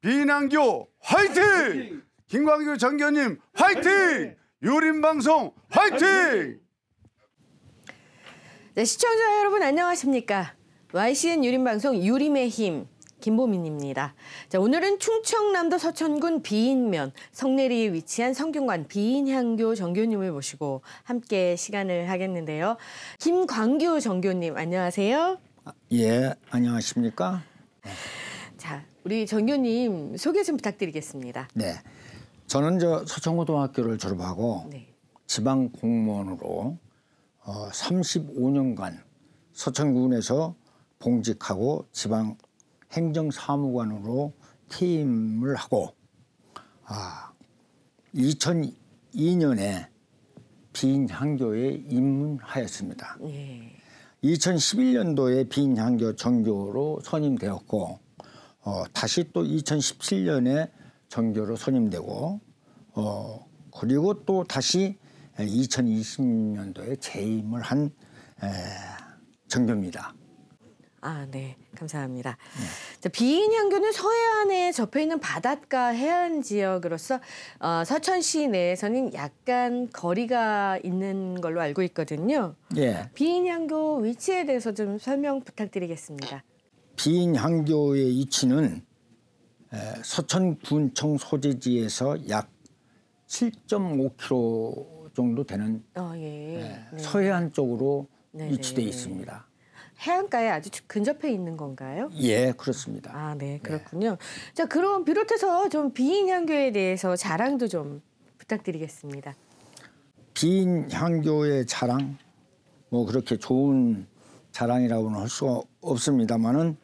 비인한교 화이팅! 김광규 전교님 화이팅! 유림방송 화이팅! 네, 시청자 여러분 안녕하십니까? YCN 유림방송 유림의 힘 김보민입니다. 자, 오늘은 충청남도 서천군 비인면 성내리에 위치한 성균관 비인향교 정교님을 모시고 함께 시간을 하겠는데요. 김광규 정교님 안녕하세요. 예, 안녕하십니까? 자, 우리 정교님 소개 좀 부탁드리겠습니다. 네, 저는 서천고등학교를 졸업하고 네. 지방 공무원으로 35년간 서천군에서 봉직하고 지방 행정사무관으로 퇴임을 하고 2002년에 비인향교에 입문하였습니다. 예. 2011년도에 비인향교 정교로 선임되었고 다시 또 2017년에 정교로 선임되고 그리고 또 다시 2020년도에 재임을 한 정교입니다. 아, 네. 감사합니다. 자, 비인향교는 서해안에 접해있는 바닷가 해안 지역으로서 서천시 내에서는 약간 거리가 있는 걸로 알고 있거든요. 예. 비인향교 위치에 대해서 좀 설명 부탁드리겠습니다. 비인향교의 위치는 서천군청 소재지에서 약 7.5km 정도 되는 네. 서해안 쪽으로 네, 위치되어 네. 있습니다. 해안가에 아주 근접해 있는 건가요? 예, 그렇습니다. 아, 네, 그렇군요. 자, 그럼 비롯해서 좀 비인향교에 대해서 자랑도 좀 부탁드리겠습니다. 비인향교의 자랑, 뭐 그렇게 좋은 자랑이라고는 할 수가 없습니다만은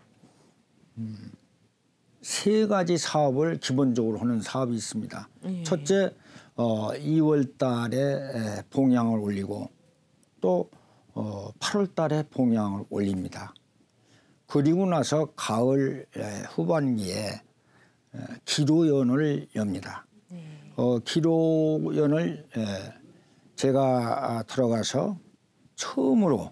세 가지 사업을 기본적으로 하는 사업이 있습니다. 예. 첫째, 2월 달에 봉양을 올리고 또 8월 달에 봉양을 올립니다. 그리고 나서 가을 후반기에 기로연을 엽니다. 기로연을 제가 들어가서 처음으로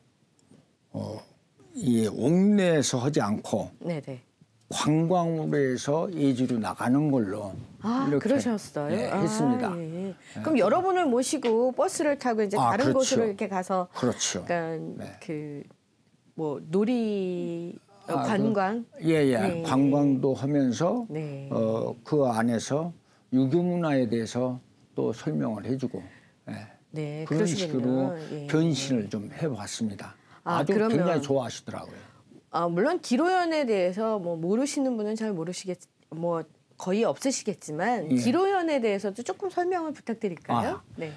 이 옥내에서 하지 않고 네네. 관광으로 해서 예지로 나가는 걸로 이렇게 그러셨어요? 했습니다. 예. 그럼 여러분을 모시고 버스를 타고 이제 다른 그렇죠. 곳으로 이렇게 가서 그렇죠. 약간 네. 그 뭐 놀이 관광 네. 관광도 하면서 네. 그 안에서 유교 문화에 대해서 또 설명을 해주고 네, 그런 그러시군요. 식으로 예. 변신을 좀 해봤습니다. 아주 그러면 굉장히 좋아하시더라고요. 물론 기로연에 대해서 뭐 모르시는 분은 잘 뭐 거의 없으시겠지만 기로연에 대해서도 조금 설명을 부탁드릴까요? 네.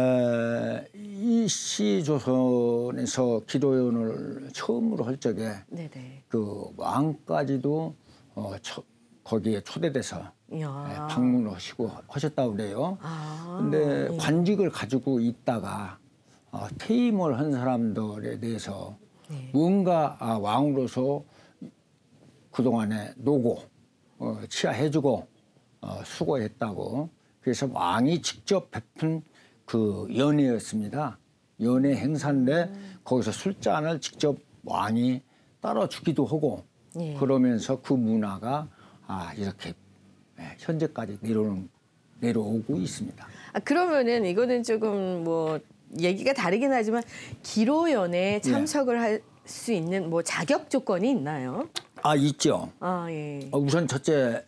일시조선에서 기도연을 처음으로 할 적에 네네. 그 왕까지도 거기에 초대돼서 이야. 방문을 하시고 하셨다고 그래요. 근데 관직을 가지고 있다가 퇴임을 한 사람들에 대해서 뭔가 왕으로서 그동안에 노고 치하해주고 수고했다고 그래서 왕이 직접 베푼 그 연회였습니다. 연회 행사인데 거기서 술잔을 직접 왕이 따라주기도 하고 그러면서 그 문화가 이렇게 현재까지 내려오고 있습니다. 그러면은 이거는 조금 뭐 얘기가 다르긴 하지만 기로연에 참석을 할 수 있는 뭐 자격 조건이 있나요? 있죠. 예. 우선 첫째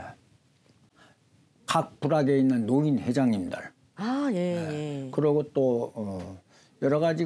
각 부락에 있는 노인 회장님들. 예. 그리고 또 여러 가지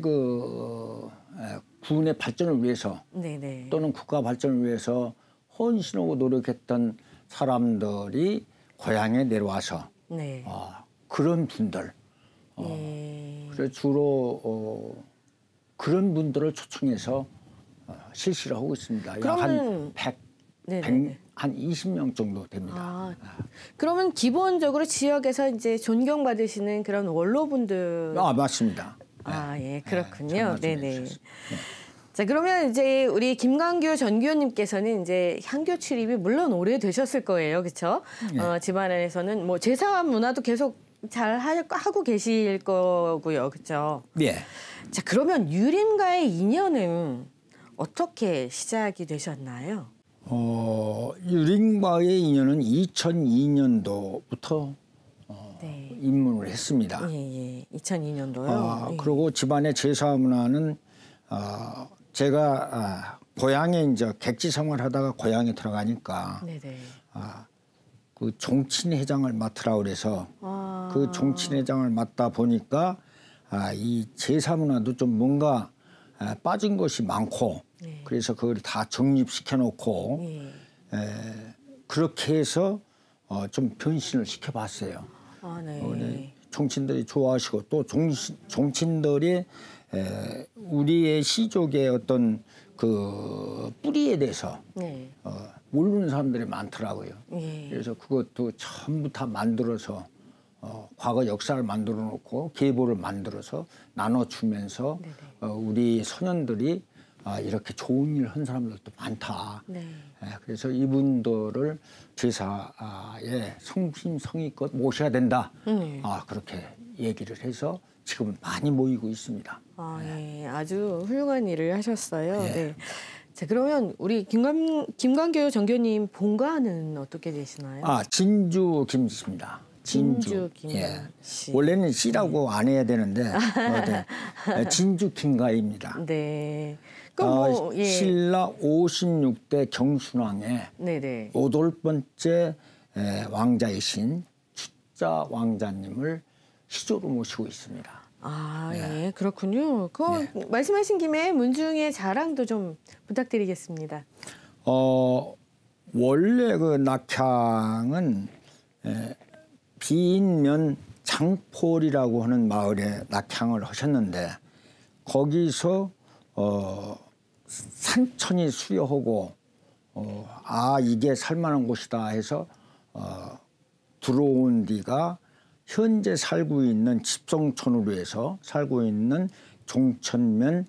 군의 발전을 위해서 네네. 또는 국가 발전을 위해서 헌신하고 노력했던 사람들이 고향에 내려와서 네. 그런 분들. 그래서 주로 그런 분들을 초청해서 실시를 하고 있습니다. 그러면 한 20명 정도 됩니다. 그러면 기본적으로 지역에서 이제 존경받으시는 그런 원로분들. 맞습니다. 예, 그렇군요. 네네. 네. 자, 그러면 이제 우리 김광규 전교님께서는 이제 향교 출입이 물론 오래되셨을 거예요. 그렇죠? 집안에서는 뭐 제사 문화도 계속 잘 하고 계실 거고요. 그렇죠? 네. 자, 그러면 유림과의 인연은 어떻게 시작이 되셨나요? 유림과의 인연은 2002년도부터 네. 입문을 했습니다. 예. 2002년도요. 그리고 집안의 제사 문화는 제가 고향에 이제 객지 생활하다가 고향에 들어가니까 네네. 그 종친회장을 맡으라 그래서 그 종친회장을 맡다 보니까 이 제사 문화도 좀 뭔가 빠진 것이 많고 네. 그래서 그걸 다 정립시켜 놓고 예. 그렇게 해서 좀 변신을 시켜봤어요. 네. 종친들이 좋아하시고 또 종친들이 우리의 시족의 어떤 그 뿌리에 대해서 네. 모르는 사람들이 많더라고요. 예. 그래서 그것도 전부 다 만들어서 과거 역사를 만들어 놓고 계보를 만들어서 나눠주면서 우리 소년들이 이렇게 좋은 일 한 사람들도 많다. 네. 그래서 이분들을 제사에 성심성의껏 모셔야 된다. 그렇게 얘기를 해서 지금 많이 모이고 있습니다. 예. 아주 훌륭한 일을 하셨어요. 예. 네. 자, 그러면 우리 김광교 정교님 본가는 어떻게 되시나요? 진주 김씨입니다. 진주 김 씨. 원래는 씨라고 안 해야 되는데 진주 김가입니다. 네. 그럼 예. 신라 56대 경순왕의 네네. 8번째 왕자이신 추자 왕자님을 시조로 모시고 있습니다. 예, 그렇군요. 말씀하신 김에 문중의 자랑도 좀 부탁드리겠습니다. 원래 그 낙향은 비인면 장폴이라고 하는 마을에 낙향을 하셨는데 거기서 산천이 수려하고 이게 살만한 곳이다 해서 들어온 데가 현재 살고 있는 집성촌으로 해서 살고 있는 종천면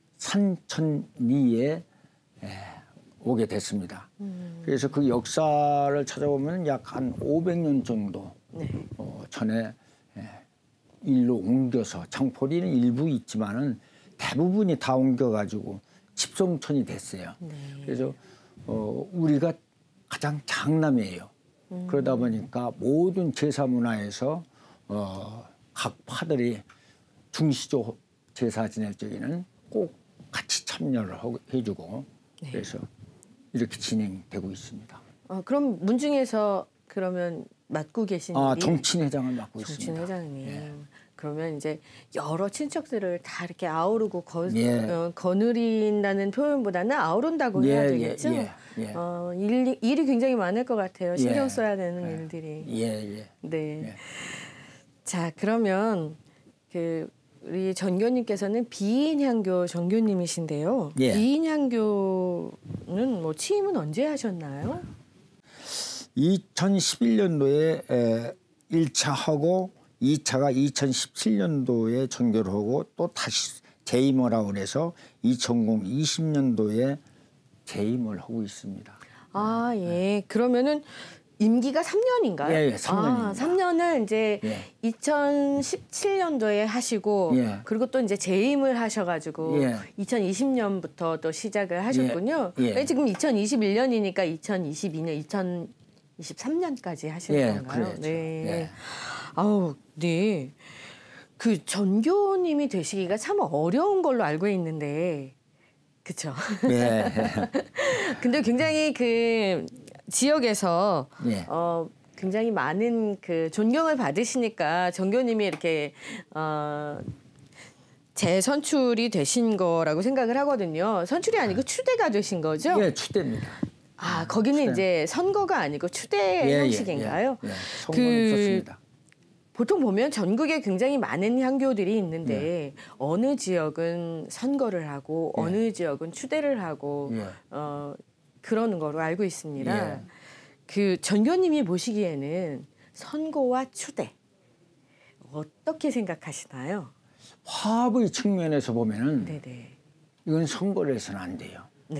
산천리에 오게 됐습니다. 그래서 그 역사를 찾아보면 약 한 500년 정도 전에 일로 옮겨서 장포리는 일부 있지만은 대부분이 다 옮겨가지고 집성촌이 됐어요. 그래서 우리가 가장 장남이에요. 그러다 보니까 모든 제사 문화에서 각 파들이 중시조 제사 지낼 적에는 꼭 같이 참여를 해주고 그래서 이렇게 진행되고 있습니다. 그럼 문중에서 그러면 맡고 계신 일이 정친회장을 맡고 있습니다. 정친회장님. 그러면 이제 여러 친척들을 다 이렇게 아우르고 거느린다는 표현보다는 아우른다고 해야 되겠죠? 일이 굉장히 많을 것 같아요. 신경 써야 되는 일들이. 네. 자, 그러면 우리 전교님께서는 비인향교 전교님이신데요. 비인향교는 뭐 취임은 언제 하셨나요? 2011년도에 1차 하고 2차가 2017년도에 전교를 하고 또 다시 재임을 하고 그래서 2020년도에 재임을 하고 있습니다. 예. 그러면은 임기가 3년인가요? 예, 3년입니다. 3년을 이제 2017년도에 하시고 그리고 또 이제 재임을 하셔가지고 2020년부터 또 시작을 하셨군요. 지금 2021년이니까 2022년, 2023년까지 하시는 건가요? 그렇죠. 네. 네. 그 전교님이 되시기가 참 어려운 걸로 알고 있는데, 그렇죠? 근데 굉장히 그 지역에서 굉장히 많은 그 존경을 받으시니까 전교님이 이렇게 재선출이 되신 거라고 생각을 하거든요. 선출이 아니고 추대가 되신 거죠? 예, 추대입니다. 거기는 추대. 이제 선거가 아니고 추대 형식인가요? 선거는 없었습니다. 보통 보면 전국에 굉장히 많은 향교들이 있는데 어느 지역은 선거를 하고 어느 지역은 추대를 하고 그러는 거로 알고 있습니다. 그 전교님이 보시기에는 선거와 추대 어떻게 생각하시나요? 화합의 측면에서 보면은 이건 선거를 해서는 안 돼요.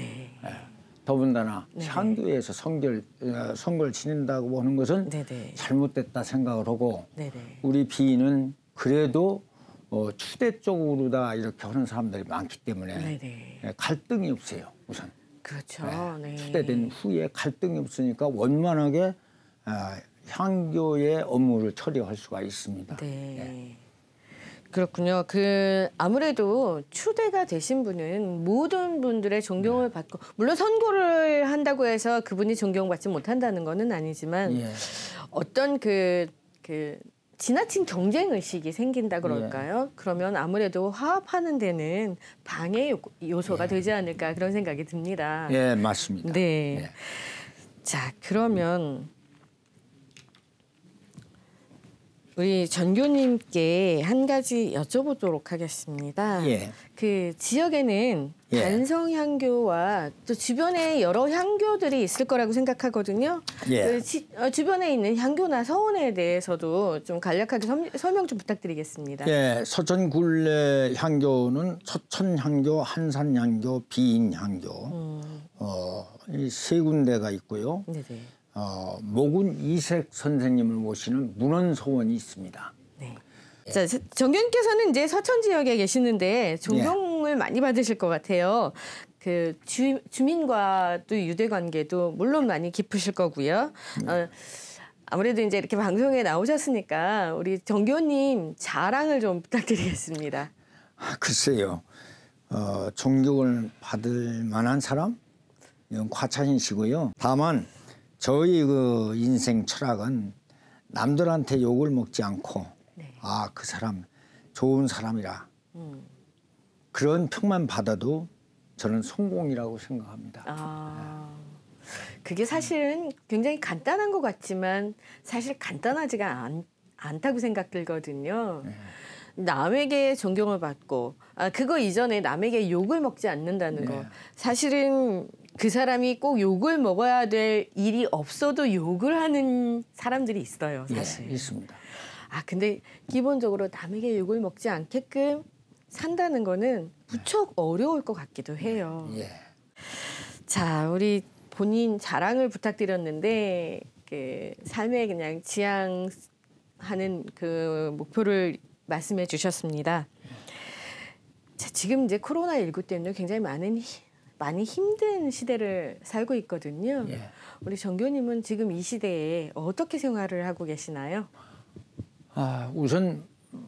더군다나 향교에서 선거를 지낸다고 하는 것은 잘못됐다 생각을 하고 우리 비인은 그래도 추대 쪽으로다 이렇게 하는 사람들이 많기 때문에 갈등이 없어요. 우선 그렇죠. 네. 추대된 후에 갈등이 없으니까 원만하게 향교의 업무를 처리할 수가 있습니다. 네. 그렇군요. 아무래도 추대가 되신 분은 모든 분들의 존경을 받고, 물론 선고를 한다고 해서 그분이 존경받지 못한다는 것은 아니지만 예. 어떤 지나친 경쟁 의식이 생긴다 그럴까요? 그러면 아무래도 화합하는 데는 방해 요소가 되지 않을까 그런 생각이 듭니다. 예, 맞습니다. 네. 예. 자, 그러면 우리 전교님께 한 가지 여쭤보도록 하겠습니다. 예. 그 지역에는 예. 단성 향교와 또 주변에 여러 향교들이 있을 거라고 생각하거든요. 예. 주변에 있는 향교나 서원에 대해서도 좀 간략하게 설명 좀 부탁드리겠습니다. 예, 서천굴레 향교는 서천향교, 한산향교, 비인향교 이 세 군데가 있고요. 네네. 모군 이색 선생님을 모시는 문헌소원이 있습니다. 네. 자, 정교님께서는 이제 서천 지역에 계시는데 존경을 많이 받으실 것 같아요. 그 주민과도 유대 관계도 물론 많이 깊으실 거고요. 아무래도 이제 이렇게 방송에 나오셨으니까 우리 정교님 자랑을 좀 부탁드리겠습니다. 글쎄요, 존경을 받을 만한 사람? 이건 과찬이시고요. 다만 저희 그 인생 철학은 남들한테 욕을 먹지 않고 그 사람 좋은 사람이라 그런 평만 받아도 저는 성공이라고 생각합니다. 그게 사실은 굉장히 간단한 것 같지만 사실 간단하지가 않다고 생각들거든요. 남에게 존경을 받고 그거 이전에 남에게 욕을 먹지 않는다는 거 사실은 그 사람이 꼭 욕을 먹어야 될 일이 없어도 욕을 하는 사람들이 있어요, 사실. 예, 있습니다. 근데 기본적으로 남에게 욕을 먹지 않게끔 산다는 거는 무척 어려울 것 같기도 해요. 예. 자, 우리 본인 자랑을 부탁드렸는데 그 삶에 그냥 지향하는 그 목표를 말씀해 주셨습니다. 자, 지금 이제 코로나19 때문에 굉장히 많이 힘든 시대를 살고 있거든요. 예. 우리 정교님은 지금 이 시대에 어떻게 생활을 하고 계시나요? 우선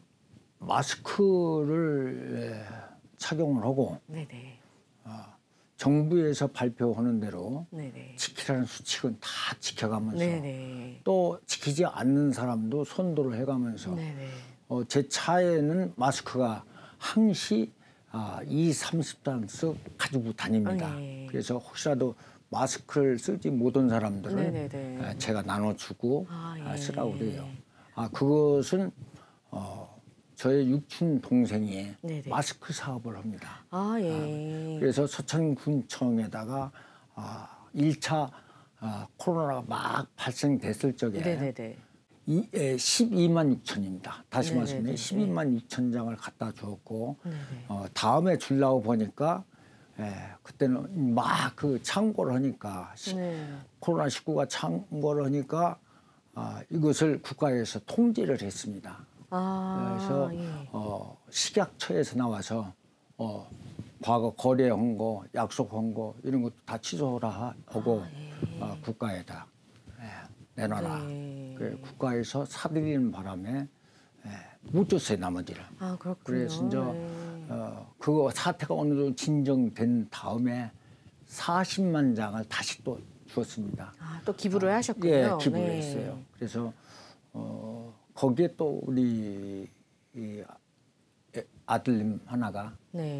마스크를 착용을 하고 네네. 정부에서 발표하는 대로 네네. 지키라는 수칙은 다 지켜가면서 네네. 또 지키지 않는 사람도 선도를 해가면서 네네. 제 차에는 마스크가 항시 30단씩 가지고 다닙니다. 예. 그래서 혹시라도 마스크를 쓰지 못한 사람들은 네네네. 제가 나눠주고 예. 쓰라고 그래요. 그것은 저의 육촌 동생이 네네. 마스크 사업을 합니다. 예. 그래서 서천군청에다가 1차 코로나가 막 발생됐을 적에 네네네. 12만 6천입니다. 다시 네네네. 말씀드리면 12만 6천 장을 갖다 주었고 네네. 다음에 주려고 보니까 그때는 막 그 창고를 하니까 코로나19가 창고를 하니까 이것을 국가에서 통제를 했습니다. 그래서 식약처에서 나와서 과거 거래한 거, 약속한 거 이런 것도 다 취소하라 하고 국가에다 내놔라. 국가에서 사들이는 바람에 못 줬어요, 나머지를. 그렇군요. 그래서 이제 그거 사태가 어느 정도 진정된 다음에 40만 장을 다시 또 주었습니다. 또 기부를 하셨군요. 예, 기부를 했어요. 그래서 거기에 또 우리 이 아들님 하나가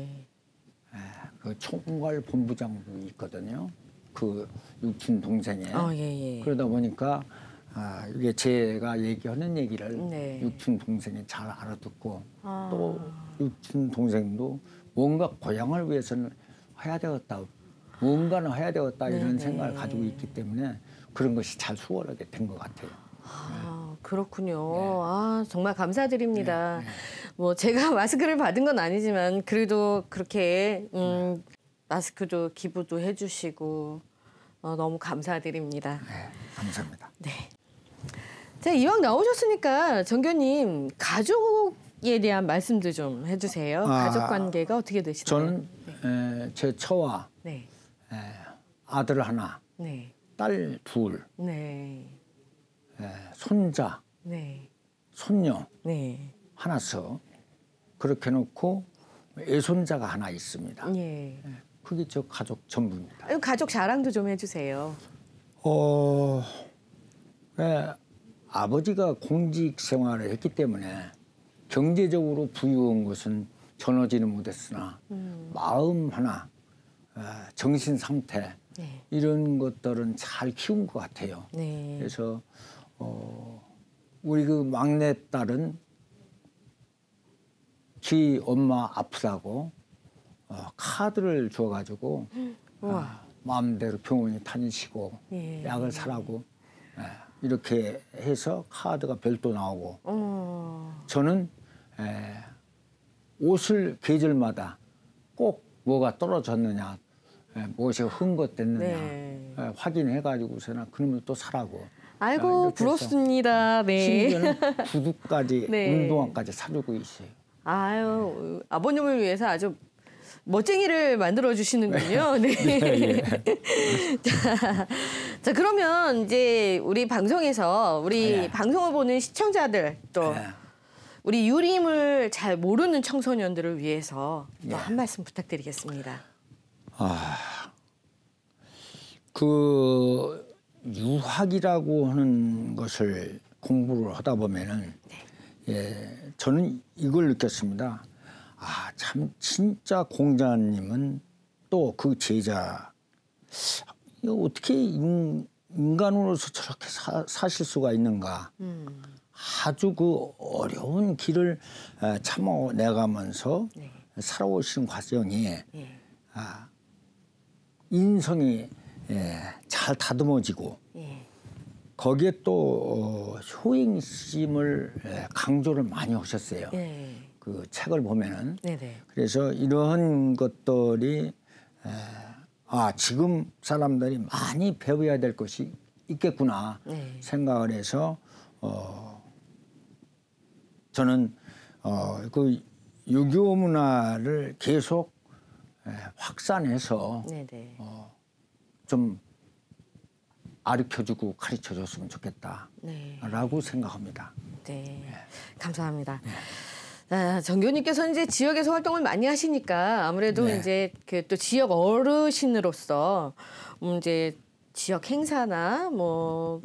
그 총괄 본부장도 있거든요. 그 육촌 동생에. 예. 그러다 보니까 이게 제가 얘기하는 얘기를 육촌 동생이 잘 알아듣고 또 육촌 동생도 뭔가 고향을 위해서는 해야 되겠다. 뭔가는 해야 되겠다 이런 생각을 가지고 있기 때문에 그런 것이 잘 수월하게 된 것 같아요. 그렇군요. 정말 감사드립니다. 뭐 제가 마스크를 받은 건 아니지만 그래도 그렇게 마스크도 기부도 해주시고 너무 감사드립니다. 네, 감사합니다. 네. 자, 이왕 나오셨으니까 정교님 가족에 대한 말씀도 좀 해주세요. 가족 관계가 어떻게 되시나요? 저는 제 처와 아들 하나, 네. 딸 둘, 네. 손자, 네. 손녀 네. 하나서 그렇게 놓고 애손자가 하나 있습니다. 예. 그게 저 가족 전부입니다. 가족 자랑도 좀 해주세요. 아버지가 공직 생활을 했기 때문에 경제적으로 부유한 것은 전하지는 못했으나 마음 하나, 정신 상태 네. 이런 것들은 잘 키운 것 같아요. 네. 그래서 우리 그 막내 딸은 지 엄마 아프다고 카드를 줘가지고 마음대로 병원에 다니시고 예. 약을 사라고 이렇게 해서 카드가 별도 나오고 저는 옷을 계절마다 꼭 뭐가 떨어졌느냐 무엇이 흥것됐느냐 네. 확인해가지고서는 그놈을 또 사라고. 아이고 이렇게 해서 부럽습니다. 네. 심지어는 구두까지 네. 운동화까지 사주고 있어요. 아유 아버님을 위해서 아주 멋쟁이를 만들어 주시는군요. 네. 예. 자 그러면 이제 우리 방송에서 우리 네. 방송을 보는 시청자들 또 네. 우리 유림을 잘 모르는 청소년들을 위해서 예. 또 한 말씀 부탁드리겠습니다. 그 유학이라고 하는 것을 공부를 하다 보면은 저는 이걸 느꼈습니다. 참 진짜 공자님은 또 그 제자 이거 어떻게 인간으로서 저렇게 사실 수가 있는가. 아주 그 어려운 길을 참아내가면서 살아오신 과정에 인성이 잘 다듬어지고 거기에 또 효행심을 강조를 많이 하셨어요. 그 책을 보면은. 네네. 그래서 이러한 것들이 지금 사람들이 많이 배워야 될 것이 있겠구나 생각을 해서 저는 그 유교 문화를 계속 확산해서 네네. 좀 가르쳐주고 가르쳐줬으면 좋겠다라고 생각합니다. 네, 감사합니다. 정교님께서는 이제 지역에서 활동을 많이 하시니까 아무래도 이제 그 또 지역 어르신으로서 이제 지역 행사나 뭐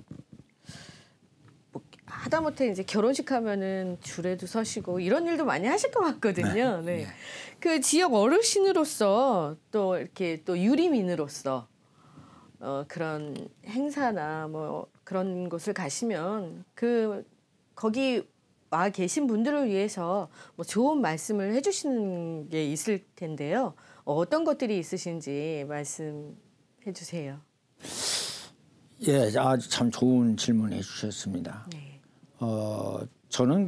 하다못해 이제 결혼식 하면은 줄에도 서시고 이런 일도 많이 하실 것 같거든요. 네. 그 지역 어르신으로서 또 이렇게 또 유림인으로서 그런 행사나 뭐 그런 곳을 가시면 거기 와 계신 분들을 위해서 뭐 좋은 말씀을 해주시는 게 있을 텐데요. 어떤 것들이 있으신지 말씀해 주세요. 예, 아주 참 좋은 질문 해주셨습니다. 네. 저는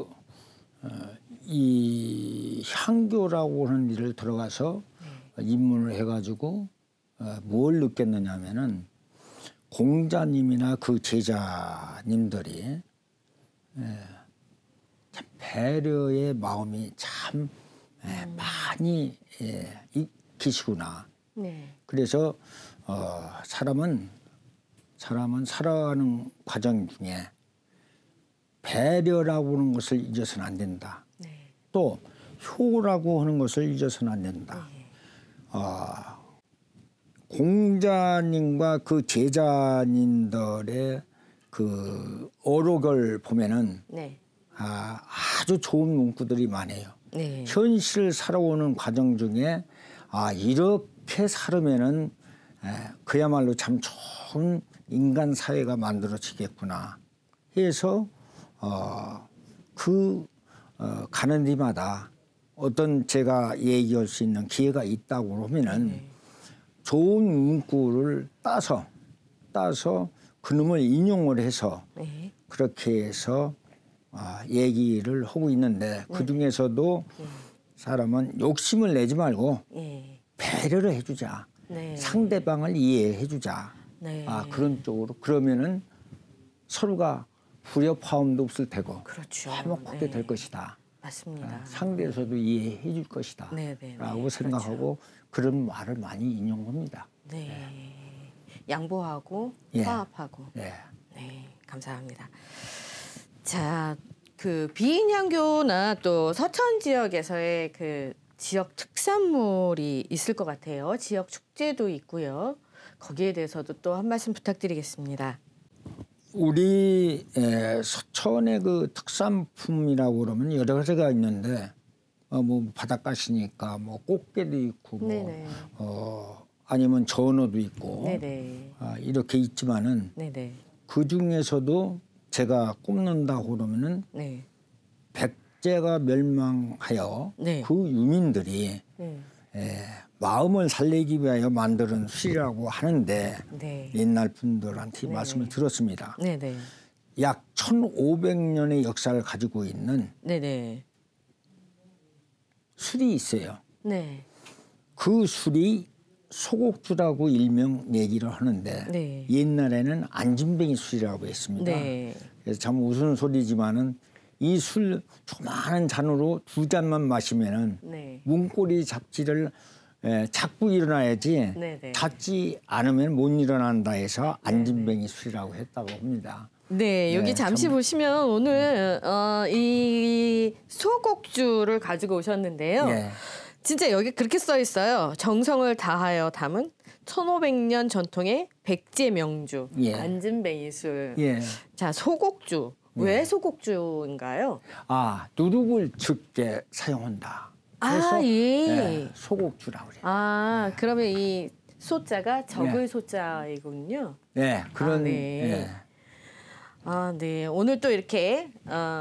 이 향교라고 하는 일을 들어가서 입문을 해가지고 뭘 느꼈느냐면은 공자님이나 그 제자님들이 참 배려의 마음이 참 많이 계시구나. 네. 그래서 사람은 살아가는 과정 중에 배려라고 하는 것을 잊어서는 안 된다. 네. 또 효라고 하는 것을 잊어서는 안 된다. 공자님과 그 제자님들의 그 어록을 보면은 아주 좋은 문구들이 많아요. 네. 현실 살아오는 과정 중에 이렇게 살으면은 그야말로 참 좋은 인간 사회가 만들어지겠구나 해서 가는 데마다 어떤 제가 얘기할 수 있는 기회가 있다고 하면은 좋은 문구를 따서 그놈을 인용을 해서 그렇게 해서 얘기를 하고 있는데 그 중에서도 사람은 욕심을 내지 말고 배려를 해주자. 상대방을 이해해주자. 그런 쪽으로 그러면은 서로가 불협화음도 없을 테고 그렇죠. 화목하게 될 것이다. 맞습니다. 상대에서도 이해해 줄 것이다. 라고 생각하고 그런 말을 많이 인용합니다. 네. 양보하고 예. 화합하고. 예. 네, 감사합니다. 자, 그 비인향교나 또 서천 지역에서의 그 지역 특산물이 있을 것 같아요. 지역 축제도 있고요. 거기에 대해서도 또 한 말씀 부탁드리겠습니다. 우리 서천의 그 특산품이라고 그러면 여러 가지가 있는데 뭐 바닷가시니까 뭐 꽃게도 있고 네네. 아니면 전어도 있고 네네. 이렇게 있지만은 네네. 그 중에서도 제가 꼽는다고 그러면은 네. 백제가 멸망하여 네. 그 유민들이 네. 마음을 살리기 위하여 만드는 술이라고 하는데 네. 옛날 분들한테 네네. 말씀을 들었습니다. 네네. 약 1500년의 역사를 가지고 있는 네네. 술이 있어요. 네. 그 술이 소곡주라고 일명 얘기를 하는데 네. 옛날에는 안진뱅이 술이라고 했습니다. 네. 그래서 참 웃은 소리지만은 이 술 조그마한 잔으로 2잔만 마시면은 네. 문고리 잡지를 자꾸 일어나야지 네네. 잡지 않으면 못 일어난다 해서 안진뱅이 술이라고 했다고 합니다. 네, 여기 네, 잠시 참- 보시면 오늘 이 소곡주를 가지고 오셨는데요. 예. 진짜 여기 그렇게 써 있어요. 정성을 다하여 담은 1500년 전통의 백제 명주 예. 안진뱅이 술. 예. 자, 소곡주. 왜 소곡주인가요? 누룩을 적게 사용한다. 그래서 아, 예. 소곡주라고 그래요. 그러면 이 소자가 적을 네. 소자이군요. 예, 그런 네. 네. 오늘 또 이렇게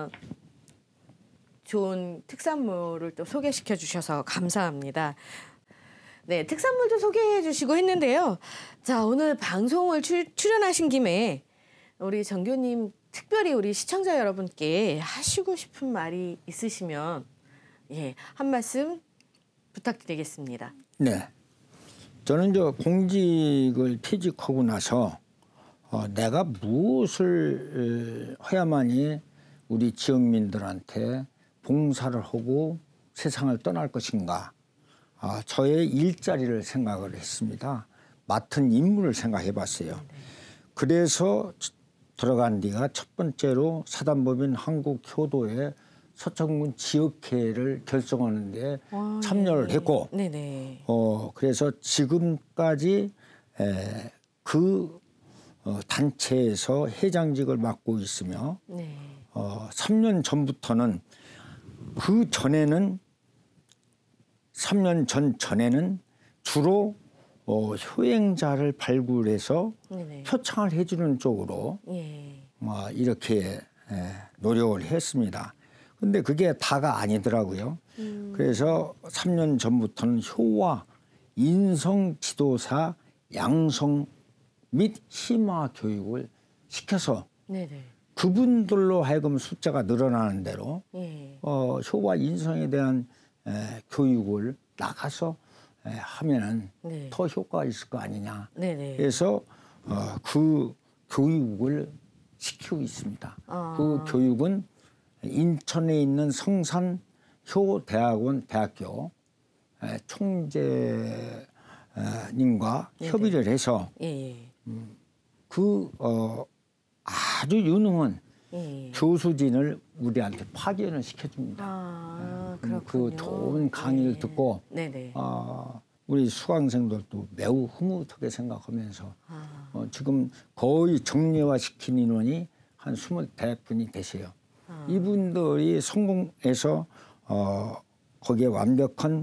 좋은 특산물을 또 소개시켜 주셔서 감사합니다. 네, 특산물도 소개해 주시고 했는데요. 자, 오늘 방송을 출연하신 김에 우리 정교님 특별히 우리 시청자 여러분께 하시고 싶은 말이 있으시면 한 말씀 부탁드리겠습니다. 네. 저는 공직을 퇴직하고 나서 내가 무엇을 해야만이 우리 지역민들한테 봉사를 하고 세상을 떠날 것인가. 저의 일자리를 생각을 했습니다. 맡은 임무를 생각해 봤어요. 그래서 들어간 뒤가 첫 번째로 사단법인 한국효도회 서천군 지역회를 결성하는 데 참여를 했고 네네. 그래서 지금까지 그 단체에서 회장직을 맡고 있으며 네. 3년 전부터는 그 전에는 3년 전에는 주로 효행자를 발굴해서 네네. 표창을 해주는 쪽으로 예. 이렇게 노력을 했습니다. 근데 그게 다가 아니더라고요. 그래서 3년 전부터는 효와 인성 지도사 양성 및 심화 교육을 시켜서 네네. 그분들로 하여금 숫자가 늘어나는 대로 예. 효와 인성에 대한 교육을 나가서 하면은 네. 더 효과가 있을 거 아니냐. 네네. 그래서 그 교육을 시키고 있습니다. 그 교육은 인천에 있는 성산효대학원 대학교 총재님과 협의를 해서 예. 아주 유능한 예. 교수진을 우리한테 파견을 시켜줍니다. 그렇군요. 그 좋은 강의를 네. 듣고 네네. 우리 수강생들도 매우 흐뭇하게 생각하면서 지금 거의 정례화시킨 인원이 한 25분이 되세요. 이분들이 성공해서 거기에 완벽한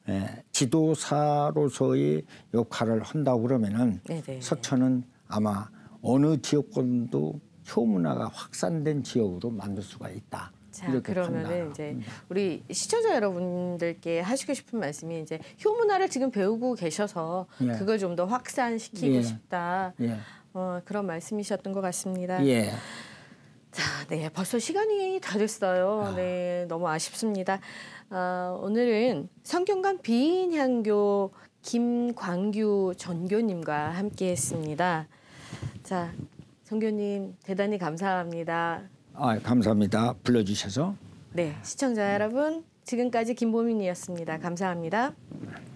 지도사로서의 역할을 한다고 그러면은 네네. 서천은 아마 어느 지역권도 효문화가 확산된 지역으로 만들 수가 있다. 자, 이렇게 그러면은 판단을 이제 합니다. 우리 시청자 여러분들께 하시고 싶은 말씀이 이제 효문화를 지금 배우고 계셔서 예. 그걸 좀 더 확산시키고 예. 싶다. 예. 그런 말씀이셨던 것 같습니다. 예. 자, 네, 벌써 시간이 다 됐어요. 네, 너무 아쉽습니다. 오늘은 성균관 비인향교 김광규 전교님과 함께했습니다. 자, 전교님 대단히 감사합니다. 감사합니다. 불러주셔서. 네, 시청자 여러분, 지금까지 김보민이었습니다. 감사합니다.